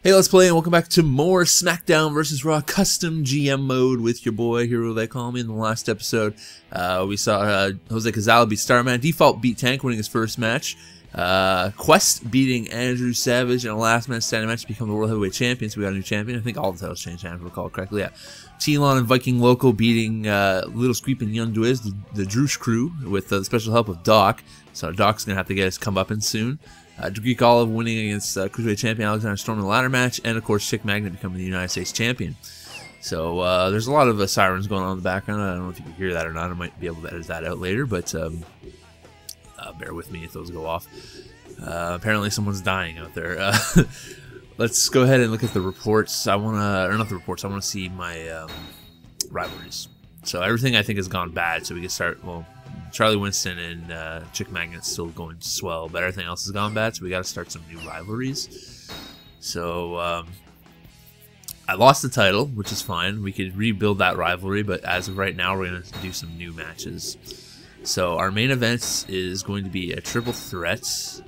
Hey, let's play and welcome back to more SmackDown vs. Raw custom GM mode with your boy, Hero They Call Me. In the last episode, we saw Jose Cazale beat Starman, Default beat Tank, winning his first match. Quest beating Andrew Savage in a last man standing match to become the World Heavyweight Champion. So we got a new champion. I think all the titles changed, if I recall it correctly. Yeah. T-Lon and Viking Loco beating Little Squeep and Young Duiz, the Droosh crew, with the special help of Doc. So Doc's going to have to get his comeuppance soon. Greek Olive winning against Cruiserweight Champion Alexander Storm in the ladder match. And, of course, Chick Magnet becoming the United States Champion. So there's a lot of sirens going on in the background. I don't know if you can hear that or not. I might be able to edit that out later, but bear with me if those go off. Apparently someone's dying out there. Let's go ahead and look at the reports. I want to, or not the reports, I want to see my rivalries. So everything I think has gone bad, so we can start, well, Charlie Winston and Chick Magnet's still going swell, but everything else has gone bad, so we got to start some new rivalries. So I lost the title, which is fine. We could rebuild that rivalry, but as of right now, we're going to do some new matches. So our main event is going to be a triple threat.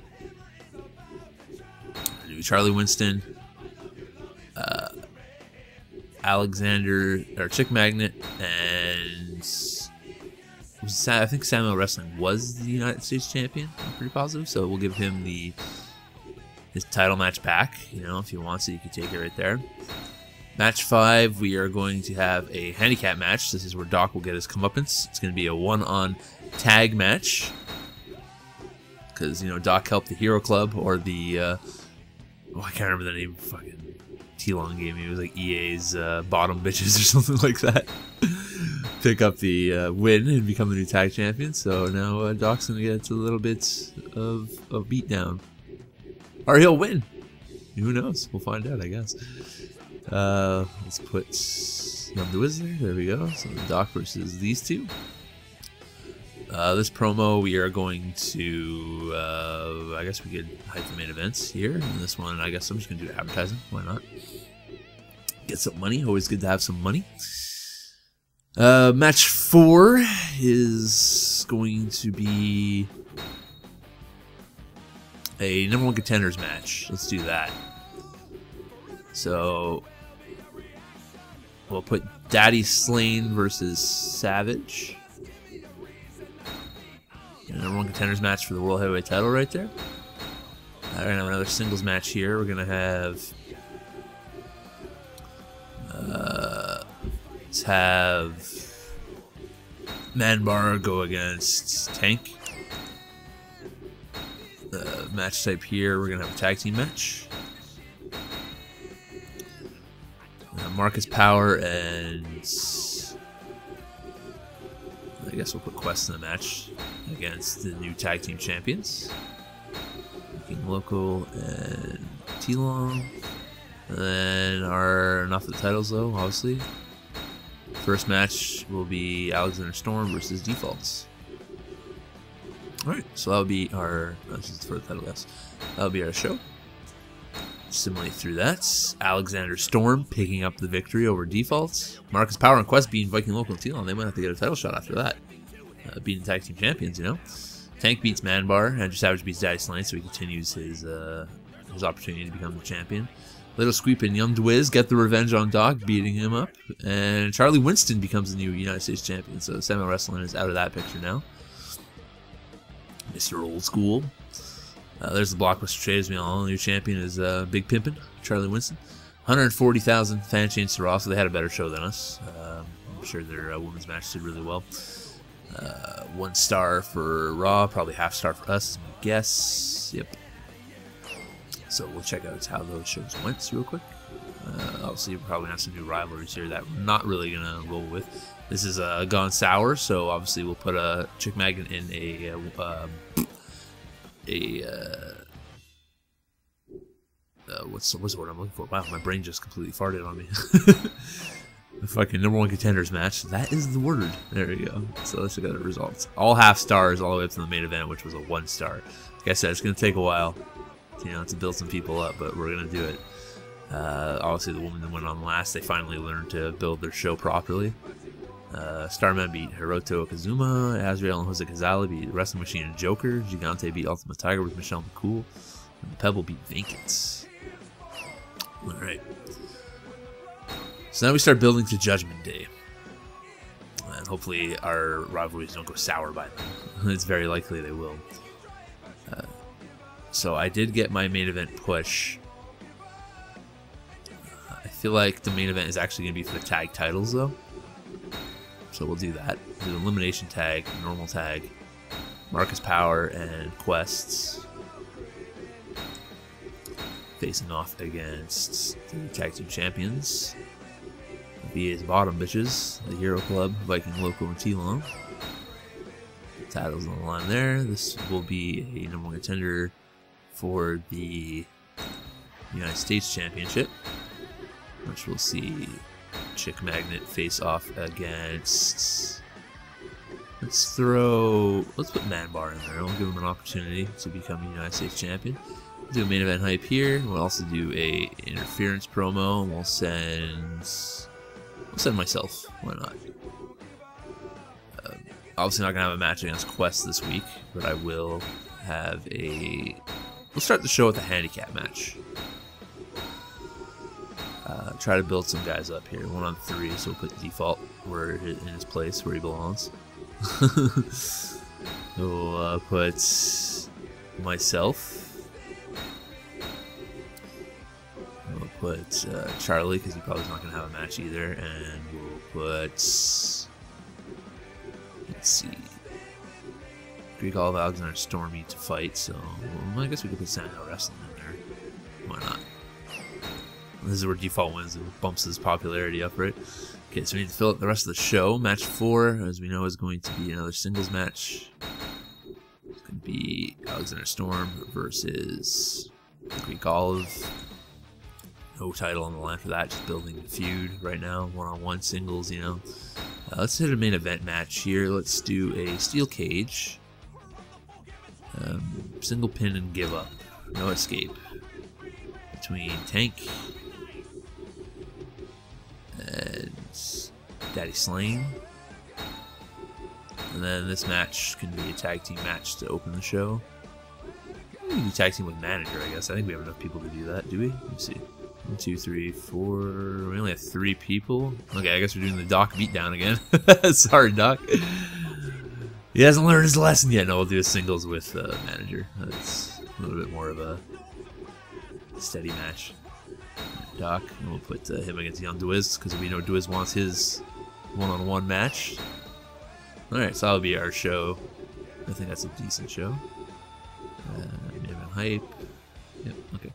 Charlie Winston, Alexander, or Chick Magnet, and I think Samuel Wrestling was the United States Champion. I'm pretty positive, so we'll give him his title match back. You know, if he wants it, you can take it right there. Match 5, we are going to have a handicap match. This is where Doc will get his comeuppance. It's going to be a one-on tag match because, you know, Doc helped the Hero Club, or the oh, I can't remember the name. Fucking T-Lon gave me. It was like EA's bottom bitches or something like that. Pick up the win and become the new tag champion. So now Doc's gonna get a little bit of beatdown, or he'll win. Who knows? We'll find out, I guess. Let's put Young Duiz there. There we go. So Doc versus these two. This promo, we are going to, I guess we could hype the main events here. And this one, I guess I'm just going to do advertising. Why not? Get some money. Always good to have some money. Match 4 is going to be a #1 contenders match. Let's do that. So we'll put Daddy Slane versus Savage. #1 contenders match for the World Heavyweight title right there. We're going to have another singles match here. We're going to have let's have Manbar go against Tank. The match type here, we're going to have a tag team match. Marcus Power and I guess we'll put Quest in the match against the new tag team champions, King Local and T-Long. And then not for the titles though, obviously. First match will be Alexander Storm versus Defaults. Alright, so that'll be our, this is for the title, yes. That'll be our show. Simulate through that. Alexander Storm picking up the victory over Defaults. Marcus Power and Quest beating Viking Local and T-Lon. They might have to get a title shot after that. Beating tag team champions, you know. Tank beats Manbar. Andrew Savage beats Daddy Slane, so he continues his opportunity to become the champion. Little Squeep and Young Duiz get the revenge on Doc, beating him up. And Charlie Winston becomes the new United States Champion, so Samuel Wrestling is out of that picture now. Mr. Old School. There's the Blockbuster Trade, as we all know. The new champion is Big Pimpin', Charlie Winston. 140,000 fan change to Raw, so they had a better show than us. I'm sure their women's match did really well. 1 star for Raw, probably half star for us, is my guess. Yep. So we'll check out how those shows went real quick. Obviously, we're probably have some new rivalries here that we're not really going to roll with. This is Gone Sour, so obviously we'll put a Chick Magnet in what's the word I'm looking for? Wow, my brain just completely farted on me. The fucking #1 contenders match. That is the word. There we go. So let's look at the results. All half stars all the way up to the main event, which was a 1 star. Like I said, it's going to take a while, you know, to build some people up, but we're going to do it. Obviously, the woman that went on last, they finally learned to build their show properly. Starman beat Hiroto Okazuma. Azrael and Jose Cazale beat Wrestling Machine and Joker. Gigante beat Ultimate Tiger with Michelle McCool. And Pebble beat Vacant. Alright. So now we start building to Judgment Day. And hopefully our rivalries don't go sour by then. It's very likely they will. So I did get my main event push. I feel like the main event is actually going to be for the tag titles though. So we'll do that. Do the elimination tag, normal tag, Marcus Power and Quests facing off against the tag team champions, VA's Bottom Bitches, the Hero Club, Viking Loco, and T-Long. Titles on the line there. This will be a number one contender for the United States Championship, which we'll see Chick Magnet face off against. Let's put Man-Bar in there. We'll give him an opportunity to become a United States champion. We'll do a main event hype here. We'll also do a interference promo, and we'll send myself. Why not? Obviously not gonna have a match against Quest this week, but I will have a. We'll start the show with a handicap match. Try to build some guys up here. 1 on 3, so we'll put default where in his place where he belongs. We'll put myself. We'll put Charlie because he probably not gonna have a match either, and we'll put. Let's see. Greek Olive, Alexander, Stormy to fight, so well, I guess we could put Sandow Wrestling in there. Why not? This is where default wins and bumps his popularity up, right? Okay, so we need to fill up the rest of the show. Match 4, as we know, is going to be another singles match. It's going to be Alexander Storm versus the Greek Olive. No title on the line for that, just building the feud right now. One-on-one singles, you know. Let's hit a main event match here. Let's do a steel cage. Single pin and give up. No escape. Between Tank and Daddy Slane. And then this match can be a tag team match to open the show. We can do tag team with manager, I guess. I think we have enough people to do that, do we? Let me see. 1, 2, 3, 4. We only have 3 people. Okay, I guess we're doing the Doc beatdown again. Sorry, Doc. He hasn't learned his lesson yet. No, we'll do a singles with manager. That's a little bit more of a steady match. Doc, and we'll put him against Young Dwiz because we know Dwiz wants his one-on-one match. Alright, so that'll be our show. I think that's a decent show. Main event hype. Yep, okay.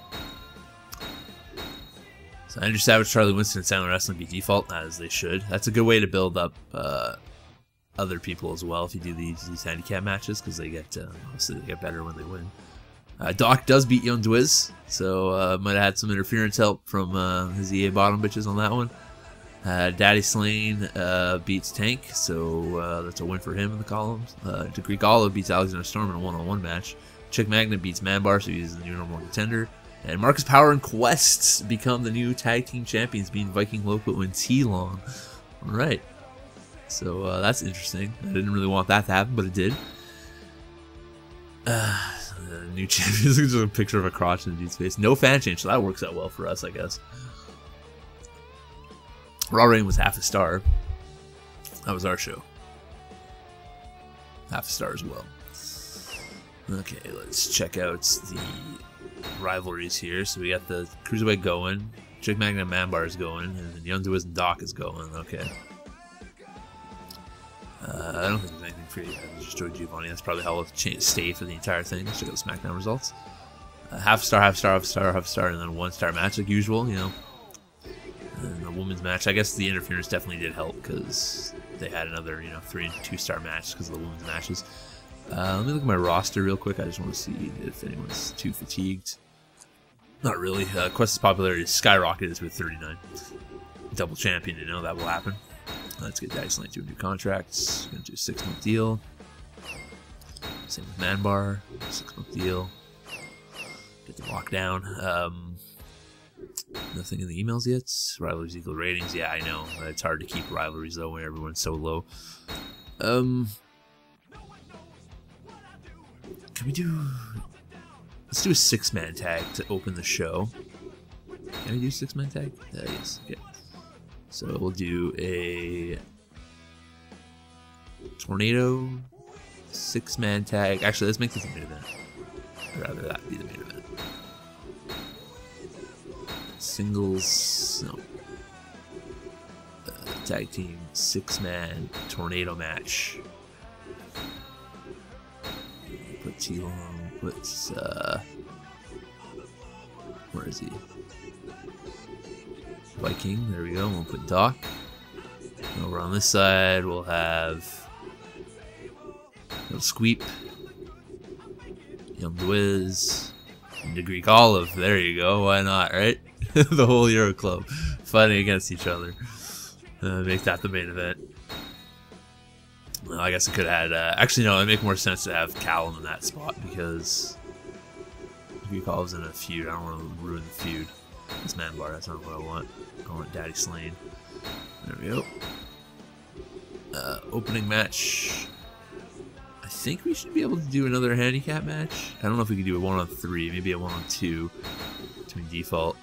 So Andrew Savage, Charlie Winston, and Silent Wrestling be default, as they should. That's a good way to build up other people as well if you do these handicap matches, because they get obviously they get better when they win. Doc does beat Young Dwiz, so might have had some interference help from his EA Bottom Bitches on that one. Daddy Slane beats Tank, so that's a win for him in the columns. The Greek Olive beats Alexander Storm in a one-on-one match. Chick Magnet beats Man-Bar, so he's the new number 1 contender. And Marcus Power and Quest become the new tag team champions, being Viking Loco and T-Long. Alright. So that's interesting. I didn't really want that to happen, but it did. New champions. Just a picture of a crotch in the dude's face. No fan change, so that works out well for us, I guess. Raw Rain was half a star. That was our show. Half a star as well. Okay, let's check out the rivalries here. So we got the Cruiserweight going, Chick Magnet and Man-Bar is going, and then Young Dwiz and Doc is going. Okay. I don't think there's anything for you. Just Joey Giovanni. That's probably how we'll stay for the entire thing. Let's check out the SmackDown results. Half star, half star, half star, half star, and then a 1-star match like usual, you know. And the women's match, I guess the interference definitely did help because they had another, 3 and 2-star match because of the women's matches. Let me look at my roster real quick. I just want to see if anyone's too fatigued. Not really. Quest's popularity skyrocketed with 39. Double champion, that will happen. Let's get Daddy Slane to a new contract. Going to do a 6-month deal. Same with Man-Bar, 6-month deal. Get the lockdown. Nothing in the emails yet. Rivalries equal ratings. Yeah, I know. It's hard to keep rivalries though when everyone's so low. Can we do? Let's do a 6-man tag to open the show. Can I do 6-man tag? Yes. Okay. So we'll do a Tornado 6-man tag. Actually, let's make this a main event. I'd rather that be the main event. Singles, no. Tag team 6-man tornado match. Put T-Long, put, where is he? Viking, there we go. We'll put Doc. And over on this side, we'll have Squeep, Young Dwiz, and the Greek Olive. There you go. Why not, right? The whole Euro Club fighting against each other. Make that the main event. Well, I guess I could have had... actually, no, it'd make more sense to have Callum in that spot because Greek Olive's in a feud. I don't want to ruin the feud. It's Man Bar. That's not what I want. I want Daddy Slane. There we go. Opening match. I think we should be able to do another handicap match. I don't know if we could do a 1-on-3, maybe a 1-on-2 between default.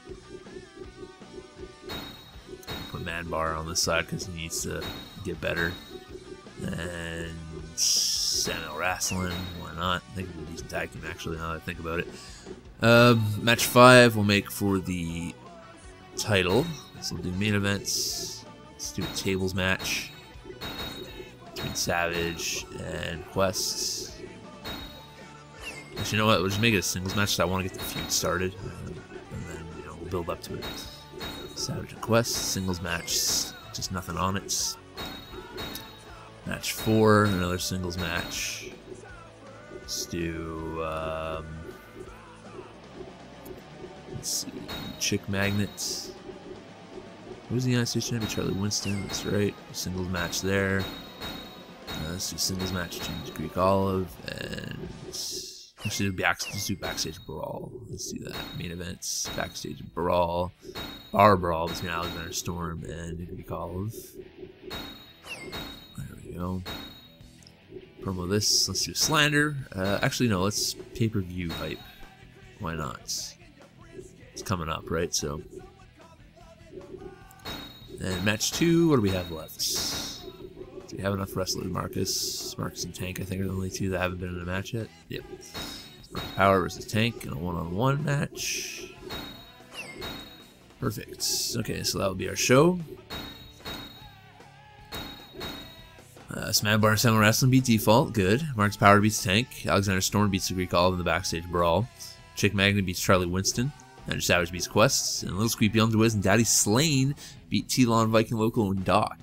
Put Man Bar on this side because he needs to get better. And Samuel Wrestling, why not? I think it'd be a decent tag team actually now that I think about it. Match 5 we'll make for the title. So we'll do main events. Let's do a tables match between Savage and Quest. Actually, you know what? We'll just make it a singles match. So I want to get the feud started, and then we'll build up to it. Savage and Quest singles match, just nothing on it. Match 4, another singles match. Let's do let's see, Chick Magnet. Who's the United States champion? Charlie Winston. That's right. Singles match there. Let's do singles match between Greek Olive and actually let's do backstage brawl. Let's do that. Main events, backstage brawl, bar brawl between Alexander Storm and Greek Olive. There we go. Promo this. Let's do slander. Actually, no. Let's pay-per-view hype. Why not? It's coming up, right? So, and match 2. What do we have left? Do we have enough wrestlers? Marcus and Tank, I think, are the only 2 that haven't been in a match yet. Yep. Power versus Tank in a 1-on-1 match. Perfect. Okay, so that will be our show. Smack Bar and Samuel Wrestling beat Default. Good. Marcus Power beats Tank. Alexander Storm beats the Greek Olive in the backstage brawl. Chick Magnet beats Charlie Winston. Andrew Savage beats Quest. And Little Squeep, Young Dwiz, and Daddy Slane beat T-Lon, Viking Local, and Doc.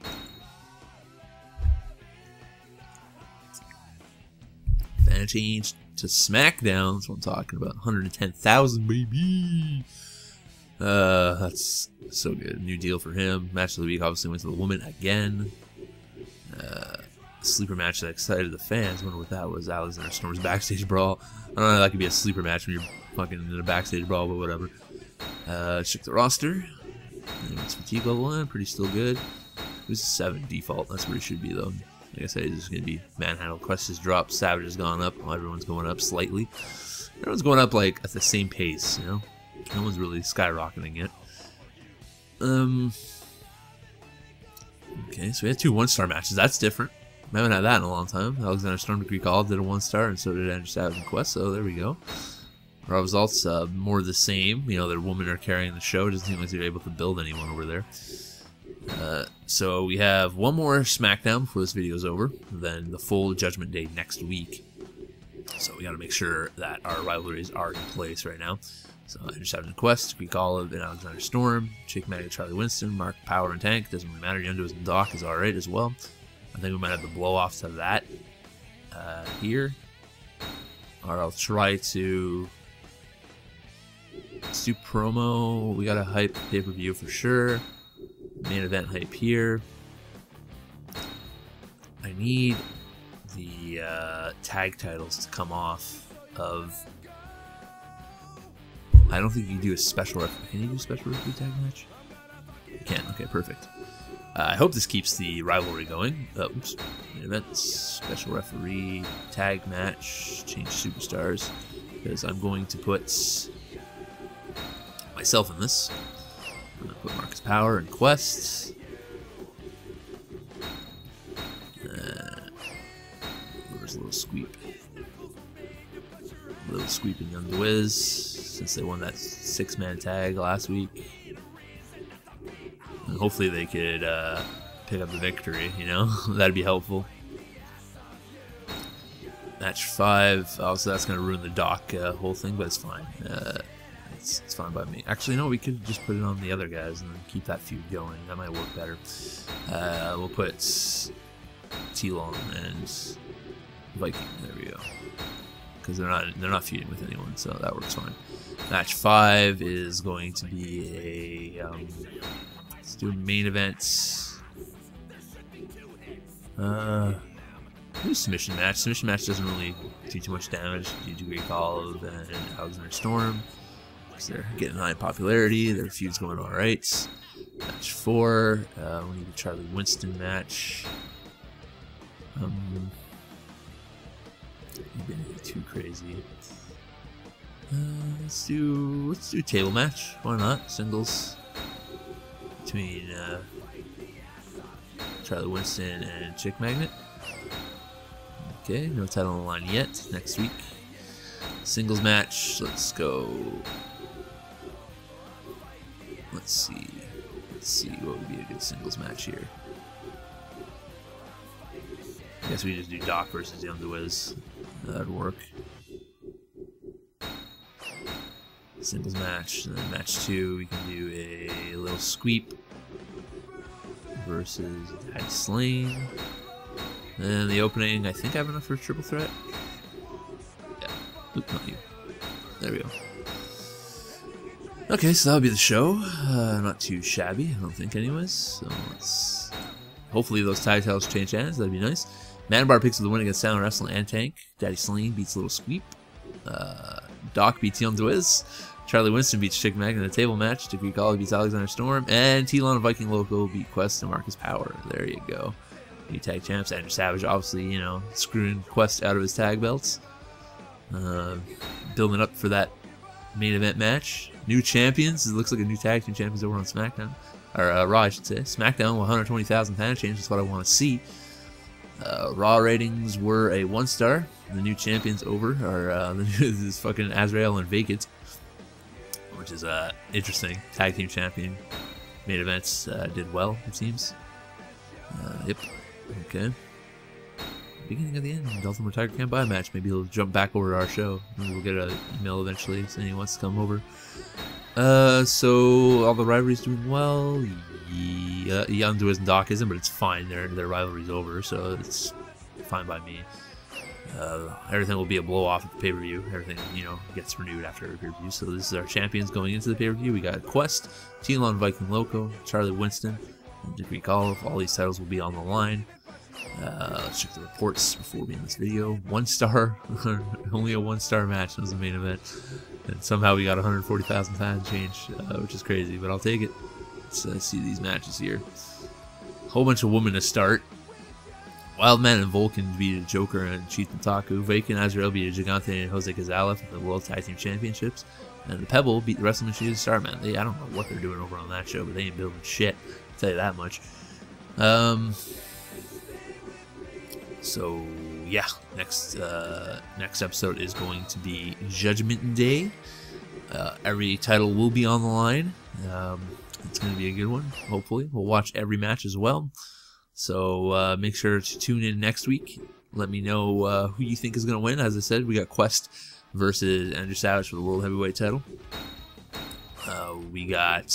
Fan change to SmackDown. That's what I'm talking about. 110,000, baby. That's so good. New deal for him. Match of the week obviously went to the woman again. Sleeper match that excited the fans. I wonder what that was. Alexander Storm's backstage brawl. I don't know, that could be a sleeper match when you're fucking in a backstage brawl, but whatever. Check the roster. It's fatigue level, pretty still good. It was a 7 default. That's where it should be, though. Like I said, it's just going to be manhandle. Quest has dropped. Savage has gone up. Well, everyone's going up slightly. Everyone's going up, like, at the same pace, you know? No one's really skyrocketing yet. Okay, so we had 2 1-star matches. That's different. I haven't had that in a long time. Alexander Storm to Greek Olive did a 1-star, and so did Andrew Savage and Quest, so there we go. Our results, more the same. You know, their women are carrying the show. It doesn't seem like they're able to build anyone over there. So we have one more SmackDown before this video is over, then the full Judgment Day next week. So we got to make sure that our rivalries are in place right now. So Andrew Savage and Quest, Greek Olive and Alexander Storm, Chick Magnet, Charlie Winston, Mark Power and Tank. Doesn't really matter. Young Dwiz and Doc is alright as well. I think we might have the blow off to that here. Or I'll try to... Let's do promo. We got a hype pay-per-view for sure. Main event hype here. I need the tag titles to come off of... I don't think you can do a special referee. Can you do a special referee tag match? You can. Okay, perfect. I hope this keeps the rivalry going. Oops. Main event, special referee, tag match, change superstars. Because I'm going to put my myself in this. I'm gonna put Marcus Power and Quest. There's a little sweep. A little sweeping Young DeWiz, since they won that 6-man tag last week. And hopefully they could pick up the victory, you know? That'd be helpful. Match 5, also that's going to ruin the Doc whole thing, but it's fine. It's fine by me. Actually, no, we could just put it on the other guys and then keep that feud going. That might work better. We'll put T-Long and Viking. There we go. Because they're not feuding with anyone, so that works fine. Match 5 is going to be a let's do a main event. Do submission match. Submission match doesn't really do too much damage due to Greek Olive and Alexander Storm. Because they're getting high in popularity. Their feud's going alright. Match 4. We need a Charlie Winston match. Been too crazy. Let's do a table match. Why not? Singles between Charlie Winston and Chick Magnet. Okay, no title on the line yet. Next week, singles match. Let's go. Let's see what would be a good singles match here. I guess we just do Doc versus Young DeWiz. That'd work. Singles match, and then match 2 we can do a little sweep versus Daddy Slane. And the opening, I think I have enough for a triple threat. Yeah. Oop, not you. There we go. Okay, so that'll be the show. Not too shabby, I don't think, anyways. So let's. Hopefully those tag titles change hands. That'd be nice. Manbar picks up the win against Sound Wrestling and Tank. Daddy Slane beats Little Sweep. Doc beats Young DeWiz. Charlie Winston beats Chick Magnet in a table match. Greek Olive beats Alexander Storm. And T-Lon and Viking Loco beat Quest and Marcus Power. There you go. New tag champs. Andrew Savage, obviously, you know, screwing Quest out of his tag belts. Building up for that main event match. New champions. It looks like a new tag team champions over on SmackDown. Or Raw, I should say. SmackDown with 120,000 fan change. That's what I want to see. Raw ratings were a 1-star. The new champions over are this fucking Azrael and Vacant, which is interesting. Tag team champion main events did well, it seems. Yep. Okay. Beginning of the end. Dolphin Tiger can't buy a match. Maybe he'll jump back over to our show. Maybe we'll get an email eventually saying he wants to come over. So all the rivalries doing well. Young DeWiz and Doc isn't, but it's fine. Their rivalry's over, so it's fine by me. Everything will be a blow off at the pay-per-view. Everything, you know, gets renewed after every pay-per-view. So this is our champions going into the pay-per-view. We got Quest, T-Lon, Viking Loco, Charlie Winston, and Greek Olive. All these titles will be on the line. Let's check the reports before we end this video. 1-star, only a 1-star match was the main event, and somehow we got 140,000 fans change, which is crazy, but I'll take it. Let's see these matches here. Whole bunch of women to start. Wildman and Vulcan beat Joker and Cheat and Taku. Vacant Azrael beat Gigante and Jose Cazala for the World Tag Team Championships. And the Pebble beat the Wrestling Machine and Starman. I don't know what they're doing over on that show, but they ain't building shit. I'll tell you that much. So yeah, next episode is going to be Judgment Day. Every title will be on the line. It's going to be a good one, hopefully. We'll watch every match as well. So make sure to tune in next week. Let me know who you think is going to win. As I said, we got Quest versus Andrew Savage for the World Heavyweight title. We got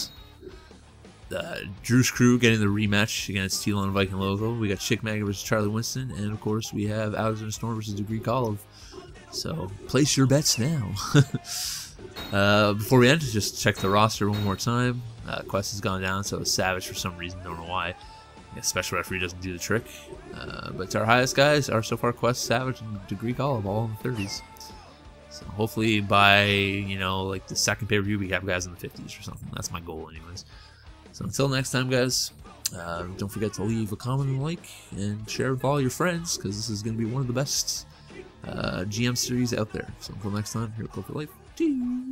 Drew's Crew getting the rematch against T-Lon and Viking Loco. We got Chick Magnet versus Charlie Winston. And, of course, we have Alexander Storm versus Greek Olive. So place your bets now. Before we end, just check the roster one more time. Quest has gone down, so Savage for some reason, don't know why. I guess special referee doesn't do the trick. But our highest guys are so far Quest, Savage, and Greek Olive, all in the 30s. So hopefully by, you know, like the second pay-per-view, we have guys in the 50s or something. That's my goal anyways. So until next time, guys, don't forget to leave a comment and like, and share with all your friends, because this is going to be one of the best GM series out there. So until next time, here at Corporate Life.